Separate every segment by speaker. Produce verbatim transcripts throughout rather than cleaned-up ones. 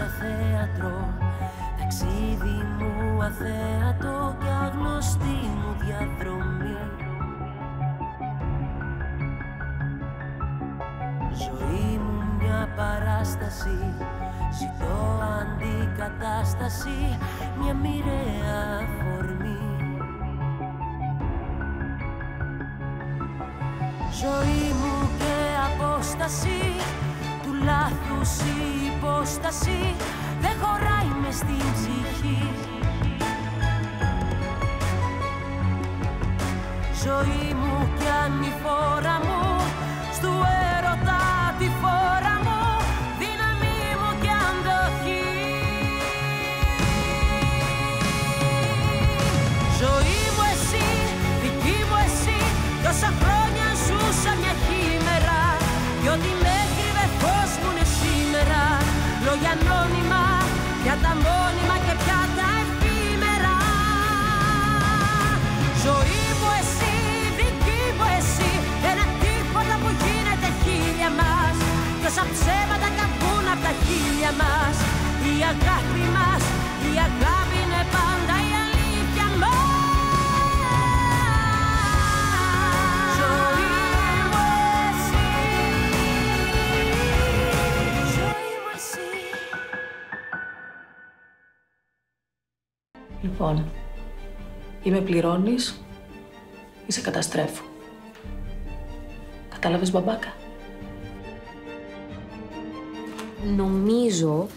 Speaker 1: μέσα θέατρο, ταξίδι μου αθέατο και άγνωστη μου διαδρομή. Ζωή μου μια παράσταση, ζητώ αντικατάσταση, μια μοιραία αφορμή. Ζωή μου και απόσταση, του λάθους η υπόσταση, δεν χωράει μες στην ψυχή. Ζωή μου κι ανηφόρα μου, στου έρωτα τη φόρα μου, δύναμη μου κι αντοχή. Ζωή μου εσύ, δική μου εσύ, τόσα χρόνια ζούσα μια χήμερα, κι ό,τι με έκρυβε φως μου είναι σήμερα. Λόγια ανώνυμα, πια τα μόνιμα και πια τα εφήμερα. Ζωή μου εσύ, δική μου εσύ, ένα τίποτα που γίνεται χίλια μας, τόσα ψέματα καπούν απ' τα χίλια μας. Η αγάπη μας, η αγάπη είναι πάντα η αλήθεια μας. Ζωή μου εσύ, ζωή μου εσύ.
Speaker 2: Λοιπόν, ή με πληρώνεις ή σε καταστρέφω. Κατάλαβες, μπαμπάκα?
Speaker 3: Νομίζω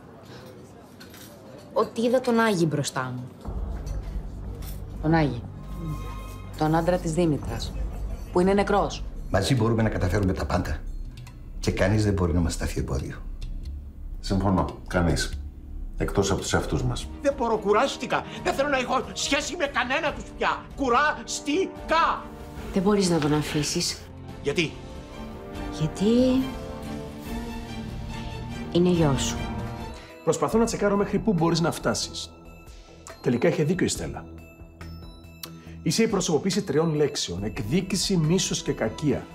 Speaker 3: ότι είδα τον Άγη μπροστά μου.
Speaker 4: Τον Άγη. Mm. Τον άντρα της Δήμητρας, που είναι νεκρός.
Speaker 5: Μαζί μπορούμε να καταφέρουμε τα πάντα. Και κανείς δεν μπορεί να μας σταθεί εμπόδιο.
Speaker 6: Συμφωνώ. Κανείς. Εκτός από τους εαυτούς μας.
Speaker 7: Δεν μπορώ, κουράστηκα. Δεν θέλω να έχω σχέση με κανένα τους πια. Κουράστηκα.
Speaker 3: Δεν μπορείς να τον αφήσεις.
Speaker 7: Γιατί?
Speaker 3: Γιατί είναι γιος σου.
Speaker 8: Προσπαθώ να τσεκάρω μέχρι πού μπορείς να φτάσεις. Τελικά είχε δίκιο η Στέλλα. Είσαι η προσωποποίηση τριών λέξεων. Εκδίκηση, μίσος και κακία.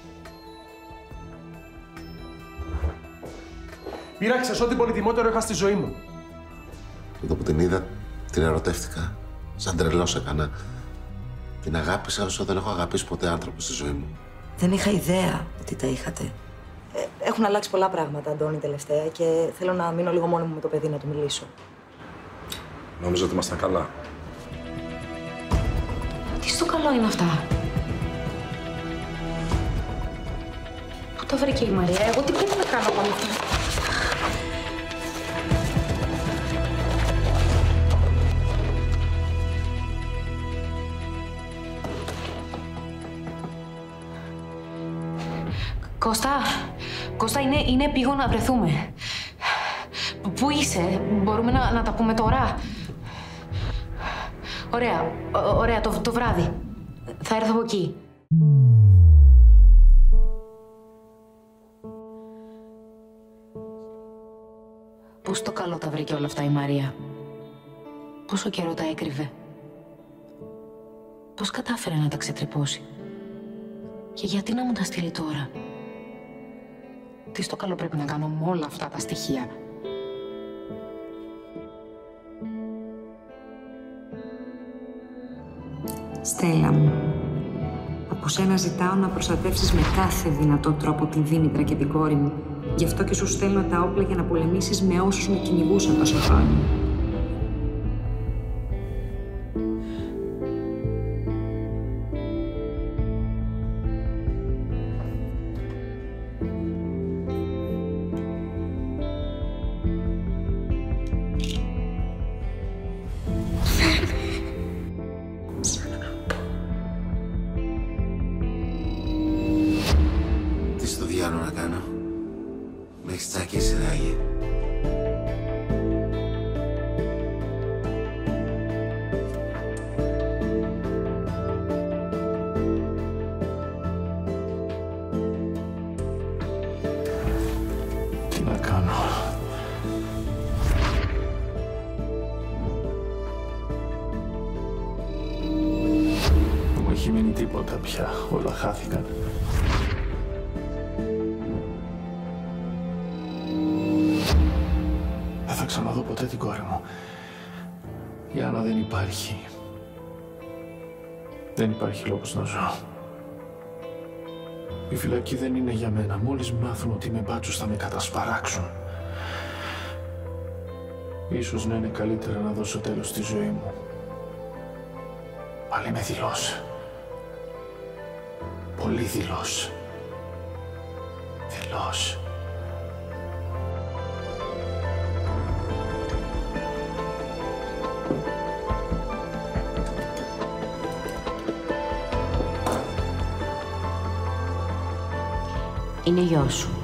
Speaker 8: Πήραξες ό,τι πολυτιμότερο είχα στη ζωή μου.
Speaker 6: Εδώ που την είδα, την ερωτεύτηκα. Σαν τρελός έκανα. Την αγάπησα όσο δεν έχω αγαπήσει ποτέ άνθρωπο στη ζωή μου.
Speaker 9: Δεν είχα ιδέα ότι τα είχατε. Ε, έχουν αλλάξει πολλά πράγματα, Αντώνη, τελευταία και θέλω να μείνω λίγο μόνη μου με το παιδί να του μιλήσω.
Speaker 6: Νόμιζα ότι ήμασταν καλά.
Speaker 3: Τι στο καλό είναι αυτά? Πού τα βρήκε η Μαρία? Εγώ τι πρέπει να κάνω από αυτά? Κώστα, Κώστα, είναι, είναι επίγον να βρεθούμε. Πού είσαι? Μπορούμε να, να τα πούμε τώρα? Ωραία, ο, ωραία, το, το βράδυ. Θα έρθω από εκεί. Πού στο καλό τα βρήκε όλα αυτά η Μαρία? Πόσο καιρό τα έκρυβε? Πώς κατάφερε να τα ξετρυπώσει? Και γιατί να μου τα στείλει τώρα? Τι στο καλό πρέπει να κάνω με όλα αυτά τα στοιχεία?
Speaker 10: Στέλλα μου, από σένα ζητάω να προστατεύσεις με κάθε δυνατό τρόπο την Δήμητρα και την κόρη μου. Γι' αυτό και σου στέλνω τα όπλα για να πολεμήσεις με όσους με κυνηγούσαν τόσα χρόνια.
Speaker 6: Τι στο διάλογο να κάνω? Με έχεις τσακίσει, Άγιε.
Speaker 8: Τι να κάνω? Δεν μου έχει μείνει τίποτα πια. Όλα χάθηκαν. ξαναδώ ποτέ την κόρη μου. Η Άννα δεν υπάρχει. Δεν υπάρχει λόγος να ζω. Η φυλακή δεν είναι για μένα. Μόλις μάθουν ότι είμαι μπάτσος θα με κατασπαράξουν. Ίσως να είναι καλύτερα να δώσω τέλος στη ζωή μου. Πάλι είμαι δειλός. Πολύ δειλός. Δειλός.
Speaker 3: Είναι γιος σου.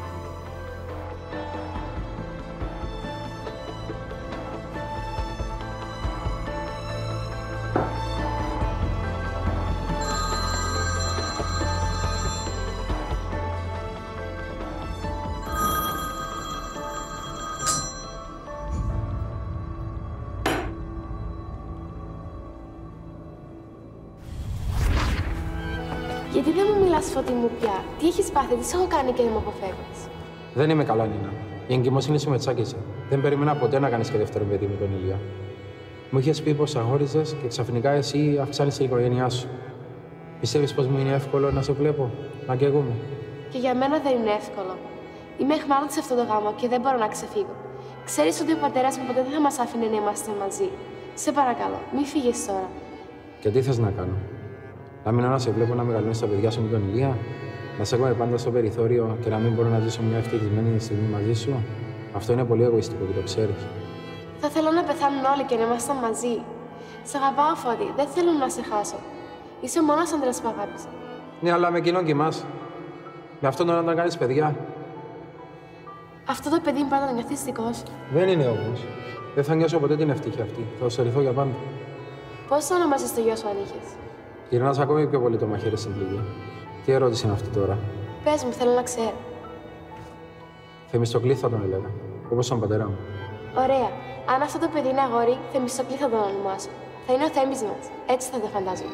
Speaker 11: Γιατί δεν μου μιλάς, Φώτη μου, πια? Τι έχεις πάθει, τι σε έχω κάνει και δεν με αποφεύγεις?
Speaker 12: Δεν είμαι καλά, Νίνα. Η εγκυμοσύνη με τσάκισε. Δεν περίμενα ποτέ να κάνεις και δεύτερο παιδί με τον Ηλία. Μου είχες πει πως αγχώριζες και ξαφνικά εσύ αυξάνεις την οικογένειά σου. Πιστεύεις πως μου είναι εύκολο να σε βλέπω, να καίγομαι?
Speaker 11: Και για μένα δεν είναι εύκολο. Είμαι αιχμάλωτη σε αυτό το γάμο και δεν μπορώ να ξεφύγω. Ξέρεις ότι ο πατέρας μου ποτέ δεν θα μας άφηνε να είμαστε μαζί. Σε παρακαλώ, μην φύγεις τώρα.
Speaker 12: Και τι θες να κάνω? Να μείνω να σε βλέπω να μεγαλώνεις τα παιδιά σου με τον Ηλία? Να σε έχουμε πάντα στο περιθώριο και να μην μπορώ να ζήσω μια ευτυχισμένη στιγμή μαζί σου? Αυτό είναι πολύ εγωιστικό και το ξέρεις.
Speaker 11: Θα θέλω να πεθάνουν όλοι και να ήμασταν μαζί. Σ' αγαπάω, Φώτη. Δεν θέλω να σε χάσω. Είσαι ο μόνος άντρας που αγάπησα.
Speaker 12: Ναι, αλλά με εκείνον κοιμάς. Με αυτόν τον άντρα κάνεις παιδιά.
Speaker 11: Αυτό το παιδί είναι πάντα να νιώθεις δικός.
Speaker 12: Δεν είναι όμως. Δεν θα νιώσω ποτέ την ευτυχία αυτή. Θα οσορηθώ για πάντα.
Speaker 11: Πώς θα ονομάζεις το γιο σου αν είχες?
Speaker 12: Γυρνάς ακόμη πιο πολύ το μαχαίρι στην πληγή. Τι ερώτηση είναι αυτή τώρα?
Speaker 11: Πες μου, θέλω να ξέρω.
Speaker 12: Θεμιστοκλή θα τον έλεγα. Όπως τον πατέρα μου.
Speaker 11: Ωραία. Αν αυτό το παιδί είναι αγόρι, Θεμιστοκλή θα τον ονομάσω. Θα είναι ο Θέμης μας. Έτσι θα το φαντάζομαι.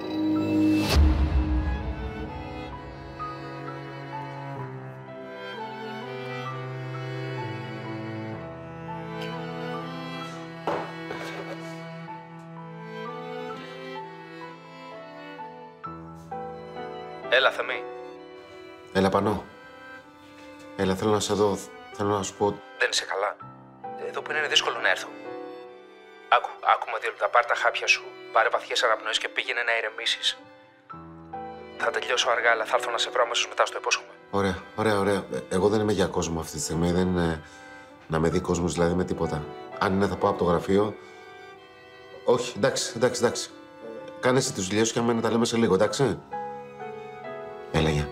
Speaker 13: Έλα, Θεμή.
Speaker 6: Έλα, Πανώ. Έλα, θέλω να σε δω. Θέλω να σου πω.
Speaker 13: Δεν είσαι καλά? Εδώ που είναι δύσκολο να έρθω. Άκου, άκουμε δύο λεπτά. Πάρ' τα χάπια σου, πάρε βαθιές αναπνοές και πήγαινε να ηρεμήσεις. Θα τελειώσω αργά, αλλά θα έρθω να σε βρω αμέσως μετά, στο υπόσχομαι.
Speaker 6: Ωραία, ωραία, ωραία. Εγώ δεν είμαι για κόσμο αυτή τη στιγμή. Δεν είναι να με δει κόσμος δηλαδή με τίποτα. Αν είναι, θα πάω από το γραφείο. Όχι, εντάξει, εντάξει, εντάξει. Κάνε εσύ τις δουλειές σου και αμένα τα λέμε σε λίγο, εντάξει. Έλα, γεια.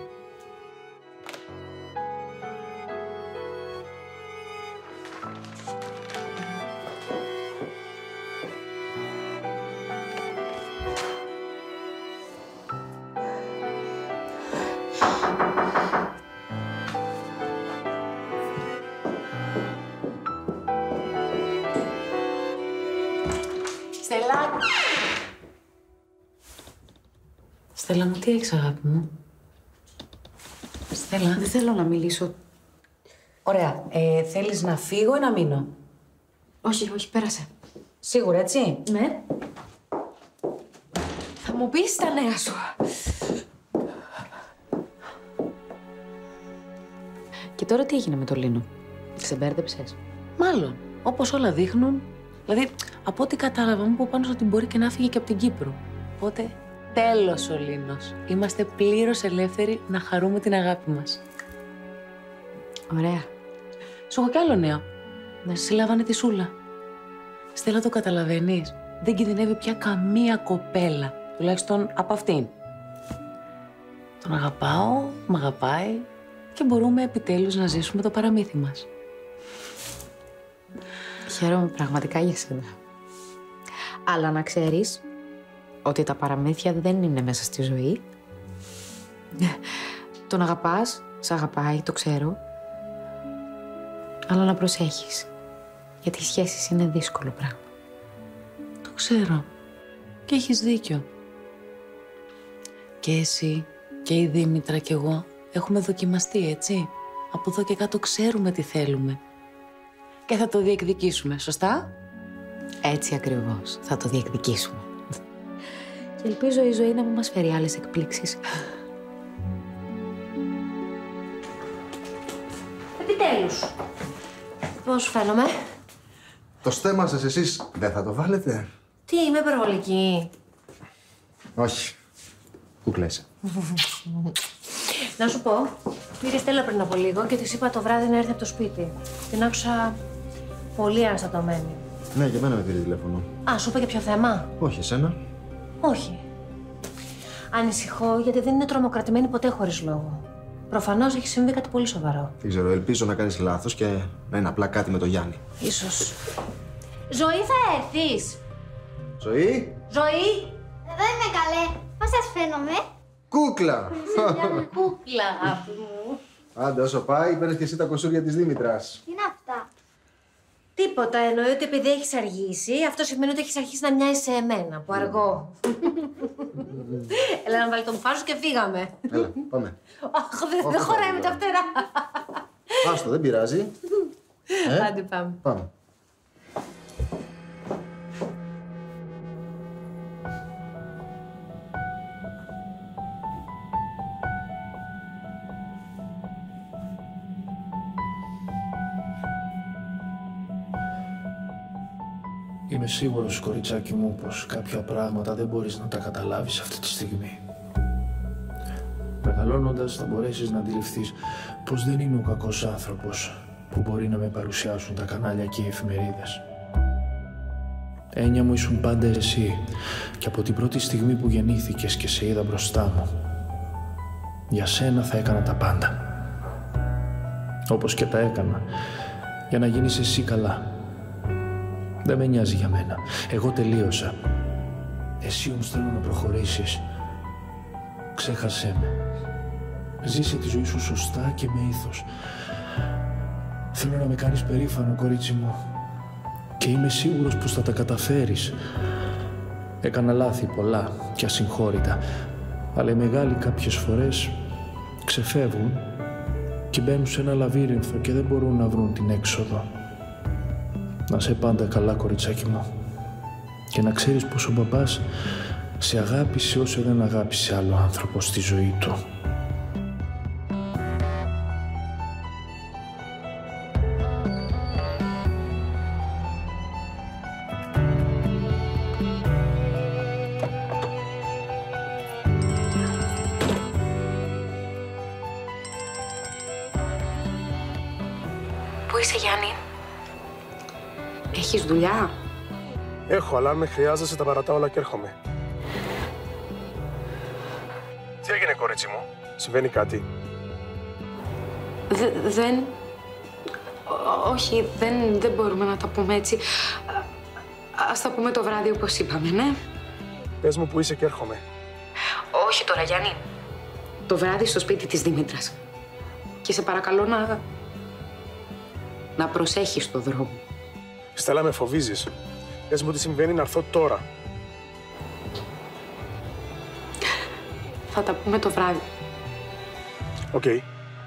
Speaker 3: Στέλλα! Στέλλα μου, τι έχεις, αγάπη μου? Στέλλα.
Speaker 4: Δεν θέλω να μιλήσω. Ωραία. Ε, θέλεις να φύγω ή να μείνω?
Speaker 3: Όχι, όχι, πέρασε.
Speaker 4: Σίγουρα, έτσι?
Speaker 3: Ναι. Θα μου πεις τα νέα σου.
Speaker 4: Και τώρα τι έγινε με το Λίνο? Ξεμπέρδεψες?
Speaker 3: Μάλλον. Όπως όλα δείχνουν. Δηλαδή, από ό,τι κατάλαβα, μου είπε πάνω ότι μπορεί και να φύγει και από την Κύπρο. Οπότε, τέλος ο Λίνος. Είμαστε πλήρως ελεύθεροι να χαρούμε την αγάπη μας.
Speaker 4: Ωραία.
Speaker 3: Σου έχω κι άλλο νέο. Να συλλάβανε τη Σούλα. Στέλλα, το καταλαβαίνεις. Δεν κινδυνεύει πια καμία κοπέλα. Τουλάχιστον από αυτήν. Τον αγαπάω, μ' αγαπάει και μπορούμε επιτέλους να ζήσουμε το παραμύθι μας.
Speaker 4: Χαίρομαι πραγματικά για σένα. Αλλά να ξέρεις ότι τα παραμύθια δεν είναι μέσα στη ζωή. Τον αγαπάς, σ' αγαπάει, το ξέρω. Αλλά να προσέχεις. Γιατί οι σχέσεις είναι δύσκολο πράγμα.
Speaker 3: Το ξέρω. Και έχεις δίκιο. Και εσύ και η Δήμητρα κι εγώ έχουμε δοκιμαστεί, έτσι. Από εδώ και κάτω ξέρουμε τι θέλουμε. και θα το διεκδικήσουμε, σωστά?
Speaker 4: Έτσι ακριβώς. Θα το διεκδικήσουμε. Και ελπίζω η ζωή να μην μας φέρει άλλες εκπλήξεις.
Speaker 14: Επιτέλους. Πώς σου φαίνομαι?
Speaker 5: Το στέμμα σας εσείς δεν θα το βάλετε?
Speaker 14: Τι, είμαι υπερβολική?
Speaker 5: Όχι. Κουκλέσαι.
Speaker 14: Να σου πω, πήρε Στέλλα πριν από λίγο και της είπα το βράδυ να έρθει από το σπίτι. Την άκουσα πολύ αναστατωμένη.
Speaker 15: Ναι, και εμένα με πήρε τηλέφωνο.
Speaker 14: Α, σου είπε και ποιο θέμα?
Speaker 15: Όχι, εσένα.
Speaker 14: Όχι. Ανησυχώ γιατί δεν είναι τρομοκρατημένη ποτέ χωρίς λόγο. Προφανώς έχει συμβεί κάτι πολύ σοβαρό.
Speaker 15: Δεν ξέρω, ελπίζω να κάνεις λάθος και να είναι απλά κάτι με τον Γιάννη.
Speaker 14: Ίσως. Ζωή, θα έρθεις?
Speaker 15: Ζωή!
Speaker 14: Ζωή!
Speaker 16: Εδώ είμαι καλέ. Πώς σας φαίνομαι?
Speaker 15: Κούκλα!
Speaker 14: Είσαι μια κούκλα, αγάπη μου.
Speaker 15: Άντε, όσο πάει, παίρνεις και εσύ τα κοσούρια της Δήμητρας.
Speaker 16: Τι είναι αυτά?
Speaker 14: Τίποτα, εννοεί ότι επειδή έχεις αργήσει, αυτό σημαίνει ότι έχεις αρχίσει να μοιάζεις σε εμένα, που αργώ. Έλα να βάλει το μουφάζο και φύγαμε.
Speaker 15: Έλα, πάμε.
Speaker 14: Αχ, δεν δε χωράει με τα φτερά.
Speaker 15: Άστο, δεν πειράζει.
Speaker 14: Ε? Άντε, πάμε.
Speaker 15: Πάμε.
Speaker 8: Είμαι σίγουρος, κοριτσάκι μου, πως κάποια πράγματα δεν μπορείς να τα καταλάβεις αυτή τη στιγμή. Μεγαλώνοντας θα μπορέσεις να αντιληφθείς πως δεν είμαι ο κακός άνθρωπος που μπορεί να με παρουσιάσουν τα κανάλια και οι εφημερίδες. Έννοια μου, ήσουν πάντα εσύ και από την πρώτη στιγμή που γεννήθηκες και σε είδα μπροστά μου. Για σένα θα έκανα τα πάντα. Όπως και τα έκανα για να γίνεις εσύ καλά. Δεν με νοιάζει για μένα. Εγώ τελείωσα. Εσύ όμως θέλω να προχωρήσεις. Ξέχασέ με. Ζήσε τη ζωή σου σωστά και με ήθος. Θέλω να με κάνεις περήφανο, κορίτσι μου. Και είμαι σίγουρος πως θα τα καταφέρεις. Έκανα λάθη πολλά και ασυγχώρητα. Αλλά οι μεγάλοι κάποιες φορές ξεφεύγουν και μπαίνουν σε ένα λαβύρινθο και δεν μπορούν να βρουν την έξοδο. Να σε πάντα καλά, κοριτσάκι μου. Και να ξέρεις πως ο μπαμπάς σε αγάπησε όσο δεν αγάπησε άλλο άνθρωπο στη ζωή του.
Speaker 10: Πού είσαι, Γιάννη? Έχεις δουλειά?
Speaker 8: Έχω, αλλά αν με χρειάζεσαι τα παρατάω όλα και έρχομαι. Τι έγινε, κορίτσι μου? Συμβαίνει κάτι?
Speaker 10: Δε, δεν... Ό, όχι, δεν, δεν μπορούμε να τα πούμε έτσι. Ας τα πούμε το βράδυ όπως είπαμε, ναι?
Speaker 8: Πες μου που είσαι και έρχομαι.
Speaker 10: Όχι τώρα, Γιάννη. Το βράδυ στο σπίτι της Δήμητρας. Και σε παρακαλώ να... να προσέχεις το δρόμο.
Speaker 8: Στέλλα, με φοβίζεις. Πες μου τι συμβαίνει, να έρθω τώρα.
Speaker 10: Θα τα πούμε το βράδυ.
Speaker 8: Οκ. Okay.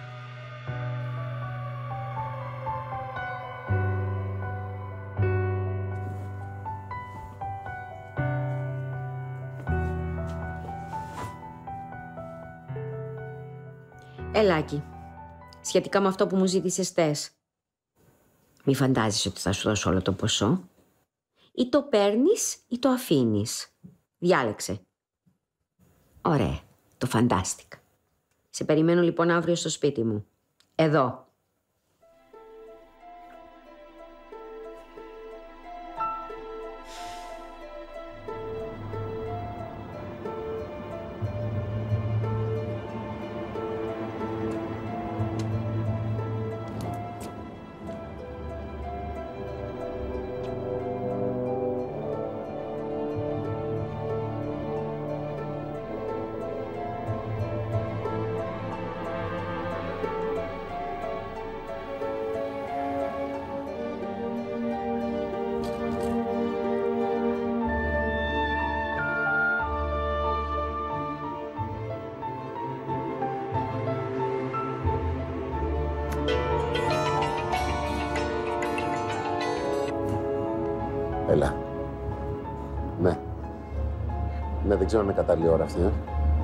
Speaker 4: Ελάκη, σχετικά με αυτό που μου ζήτησες τες. Μη φαντάζεσαι ότι θα σου δώσω όλο το ποσό. Ή το παίρνεις ή το αφήνεις. Διάλεξε. Ωραία, το φαντάστηκα. Σε περιμένω λοιπόν αύριο στο σπίτι μου. Εδώ.
Speaker 6: Έλα. Ναι. Ναι, δεν ξέρω αν είναι κατάλληλη ώρα αυτή, ε.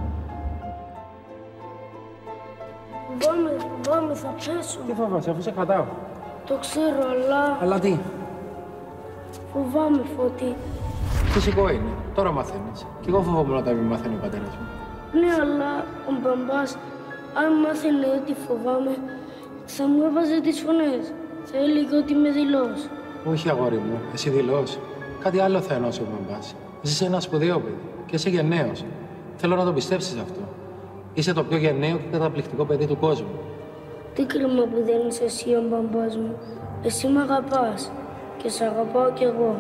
Speaker 17: Φοβάμαι, φοβάμαι, θα πέσω.
Speaker 12: Τι φοβάσαι, αφού σε κρατάω.
Speaker 17: Το ξέρω, αλλά...
Speaker 12: Αλλά τι.
Speaker 17: Φοβάμαι, Φώτη.
Speaker 12: Φυσικό είναι. Τώρα μαθαίνεις. Κι εγώ φοβόμουν όταν μη μαθαίνει ο πατέρας μου.
Speaker 17: Ναι, αλλά ο μπαμπάς, αν μάθαινε ότι φοβάμαι, θα μου έβαζε τις φωνές. Θα έλεγε ότι είμαι δειλός.
Speaker 12: Όχι, αγόρι μου. Εσύ δειλός. Κάτι άλλο θα ενώσει ο μπαμπάς. Εσύ είσαι ένα σπουδαίο παιδί. Και είσαι γενναίος. Θέλω να το πιστέψεις αυτό. Είσαι το πιο γενναίο και καταπληκτικό παιδί του κόσμου.
Speaker 17: Τι κρίμα που δεν είσαι εσύ ο μπαμπάς μου. Εσύ με αγαπάς. Και σ' αγαπάω κι εγώ.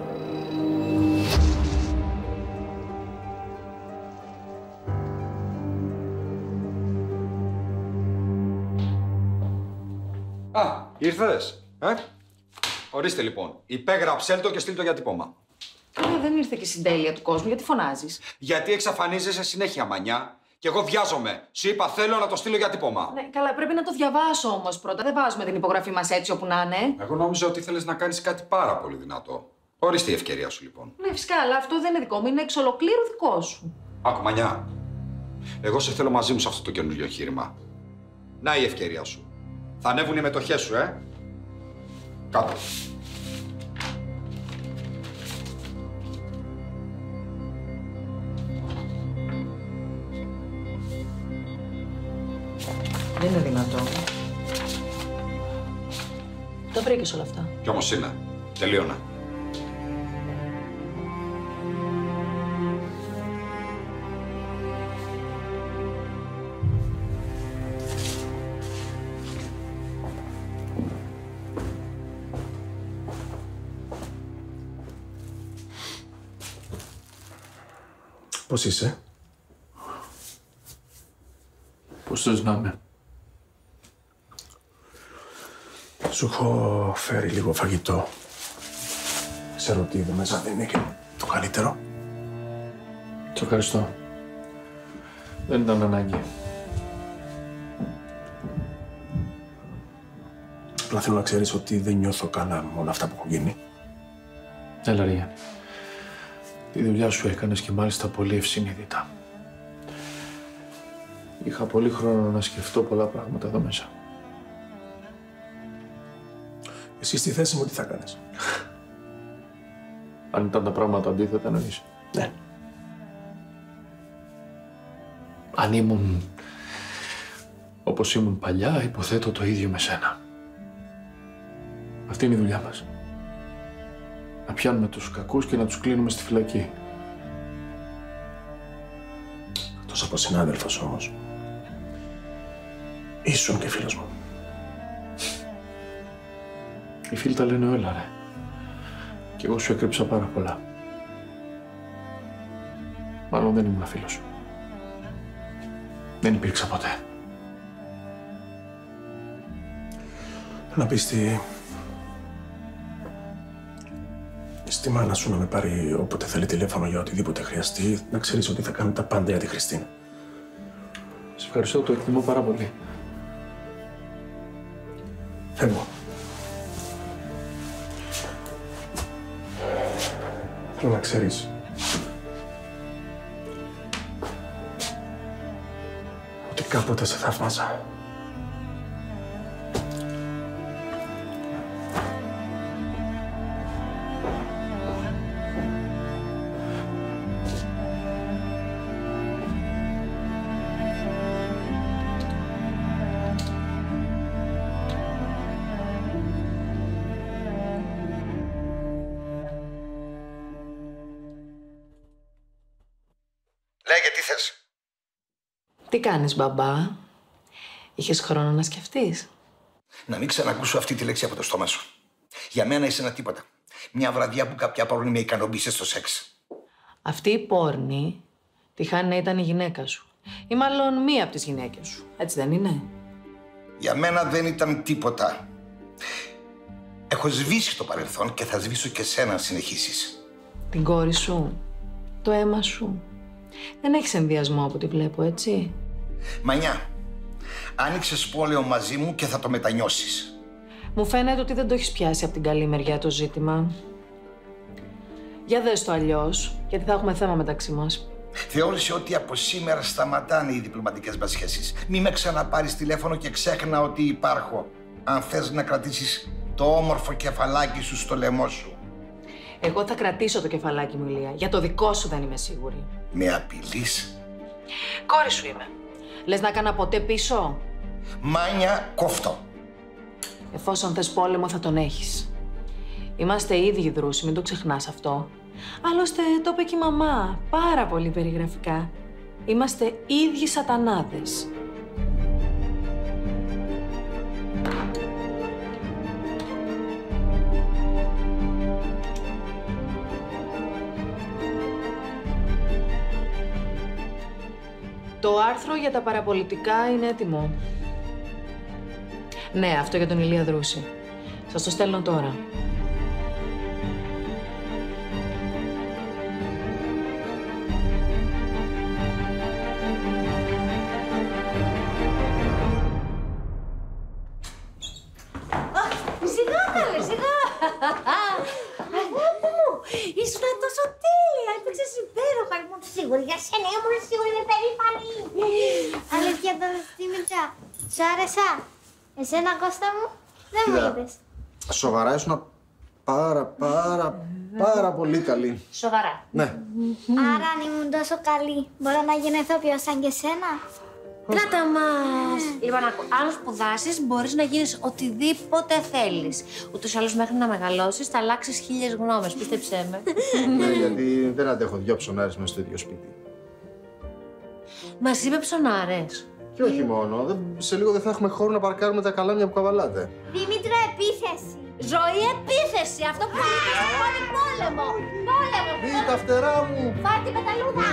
Speaker 18: Α, ήρθες, ε? Ορίστε λοιπόν. Υπέγραψέ το και στείλ το για τύπωμα.
Speaker 19: Καλά, δεν ήρθε και η συντέλεια του κόσμου. Γιατί φωνάζεις?
Speaker 18: Γιατί εξαφανίζεσαι συνέχεια, μανιά. Και εγώ βιάζομαι. Σου είπα θέλω να το στείλω για τύπωμα.
Speaker 19: Ναι, καλά, πρέπει να το διαβάσω όμως πρώτα. Δεν βάζουμε την υπογραφή μας έτσι όπου να είναι.
Speaker 18: Εγώ νόμιζα ότι ήθελες να κάνεις κάτι πάρα πολύ δυνατό. Ορίστε η ευκαιρία σου λοιπόν.
Speaker 19: Ναι, φυσικά, αλλά αυτό δεν είναι δικό μου. Είναι εξ ολοκλήρου δικό σου.
Speaker 18: Άκου, μανιά. Εγώ σε θέλω μαζί μου σε αυτό το καινούργιο εγχείρημα. Να η ευκαιρία σου. Θα ανέβουν οι μετοχές σου, ε. Κάτω.
Speaker 19: Δεν είναι δυνατό. Τα βρήκες όλα αυτά.
Speaker 18: Κι όμως είναι. Τελείωνα.
Speaker 8: Πώς είσαι?
Speaker 12: Πώς θες να είμαι?
Speaker 8: Σου έχω φέρει λίγο φαγητό. Ξέρω ότι εδώ μέσα δεν είναι και το καλύτερο.
Speaker 12: Σε ευχαριστώ. Δεν ήταν ανάγκη.
Speaker 8: Απλά θέλω να ξέρεις ότι δεν νιώθω καλά με όλα αυτά που έχουν γίνει.
Speaker 12: Έλα, Ριάννη. Τη δουλειά σου έκανες και μάλιστα πολύ ευσυνείδητα. Είχα πολύ χρόνο να σκεφτώ πολλά πράγματα εδώ μέσα.
Speaker 8: Εσύ στη θέση μου τι θα κάνεις?
Speaker 12: Αν ήταν τα πράγματα αντίθετα, εννοείς?
Speaker 8: Ναι.
Speaker 12: Αν ήμουν όπως ήμουν παλιά, υποθέτω το ίδιο με σένα. Αυτή είναι η δουλειά μας. Να πιάνουμε τους κακούς και να τους κλείνουμε στη φυλακή.
Speaker 8: Εκτός από συνάδελφος όμως. Ήσουν και φίλος μου.
Speaker 12: Οι φίλοι τα λένε όλα, ρε. Κι εγώ σου έκρυψα πάρα πολλά. Μάλλον δεν ήμουν φίλος σου. Δεν υπήρξα ποτέ.
Speaker 8: Να πεις τη... στη μάνα σου να με πάρει όποτε θέλει τηλέφωνο για οτιδήποτε χρειαστεί, να ξέρεις ότι θα κάνω τα πάντα για τη Χριστίνα.
Speaker 12: Σε ευχαριστώ, το εκτιμώ πάρα πολύ.
Speaker 8: Φεύγω. Θέλω να ξέρεις ότι κάποτε σε θαύμαζα.
Speaker 5: Λέγε, τι θες?
Speaker 19: Τι κάνεις, μπαμπά? Είχες χρόνο να σκεφτείς?
Speaker 5: Να μην ξανακούσω αυτή τη λέξη από το στόμα σου. Για μένα είσαι ένα τίποτα. Μια βραδιά που κάποια πόρνη με ικανοποίησε στο σεξ.
Speaker 19: Αυτή η πόρνη τυχάνει να ήταν η γυναίκα σου. Ή μάλλον μία από τις γυναίκες σου. Έτσι δεν είναι?
Speaker 5: Για μένα δεν ήταν τίποτα. Έχω σβήσει το παρελθόν και θα σβήσω και σένα αν συνεχίσεις.
Speaker 19: Την κόρη σου, το αίμα σου. Δεν έχεις ενδιασμό από ό,τι βλέπω, έτσι?
Speaker 5: Μανιά, άνοιξες πόλεμο μαζί μου και θα το μετανιώσεις.
Speaker 19: Μου φαίνεται ότι δεν το έχεις πιάσει από την καλή μεριά το ζήτημα. Για δες το αλλιώς, γιατί θα έχουμε θέμα μεταξύ μας.
Speaker 5: Θεώρησε ότι από σήμερα σταματάνε οι διπλωματικές μας σχέσεις. Μη με ξαναπάρεις τηλέφωνο και ξέχνα ότι υπάρχω. Αν θες να κρατήσεις το όμορφο κεφαλάκι σου στο λαιμό σου.
Speaker 19: Εγώ θα κρατήσω το κεφαλάκι μου, Ηλία. Για το δικό σου δεν είμαι σίγουρη.
Speaker 5: Με απειλείς?
Speaker 19: Κόρη σου είμαι. Λες να κάνα ποτέ πίσω?
Speaker 5: Μάνια κόφτω.
Speaker 19: Εφόσον θες πόλεμο θα τον έχεις. Είμαστε ίδιοι δρούσοι, μην το ξεχνάς αυτό. Άλλωστε το είπε και η μαμά, πάρα πολύ περιγραφικά. Είμαστε ίδιοι σατανάδες. Το άρθρο για τα παραπολιτικά είναι έτοιμο. Ναι, αυτό για τον Ηλία Δρούση. Σας το στέλνω τώρα.
Speaker 14: Σιγά, καλέ, σιγά! Αγάπη μου, ήσουν τόσο τέλεια, έπαιξες υπέροχα. Ήμουν σίγουρη για σένα, ήμουν σίγουρη, είμαι περήφανη.
Speaker 16: Αλήθεια τώρα, Δήμητρα, σου άρεσα? Εσένα, Κώστα μου, δεν μου
Speaker 15: Κοίτα,
Speaker 16: είπες.
Speaker 15: Σοβαρά ήσουν πάρα, πάρα, πάρα πολύ καλή.
Speaker 14: Σοβαρά.
Speaker 15: Ναι.
Speaker 16: Άρα αν ήμουν τόσο καλή, μπορώ να γίνω ηθοποιός σαν και σένα?
Speaker 14: Κράτα μας! Λοιπόν, άκου, αν σπουδάσεις, μπορείς να γίνεις οτιδήποτε θέλεις. Ούτως ή άλλως μέχρι να μεγαλώσεις θα αλλάξεις χίλιες γνώμες, πίστεψέ με.
Speaker 15: Ναι, γιατί δεν αντέχω δυο ψωνάρες μέσα στο ίδιο σπίτι.
Speaker 14: Μας είπε ψωνάρες.
Speaker 15: Και όχι μόνο, δεν- σε λίγο δεν θα έχουμε χώρο να παρκάρουμε τα καλάμια που καβαλάτε.
Speaker 16: Δήμητρα, επίθεση.
Speaker 14: Ζωή επίθεση! Αυτό που είπες είναι πόλεμο! Πόλεμο!
Speaker 15: Δει τα φτερά μου!
Speaker 14: Φάει την πεταλούδα!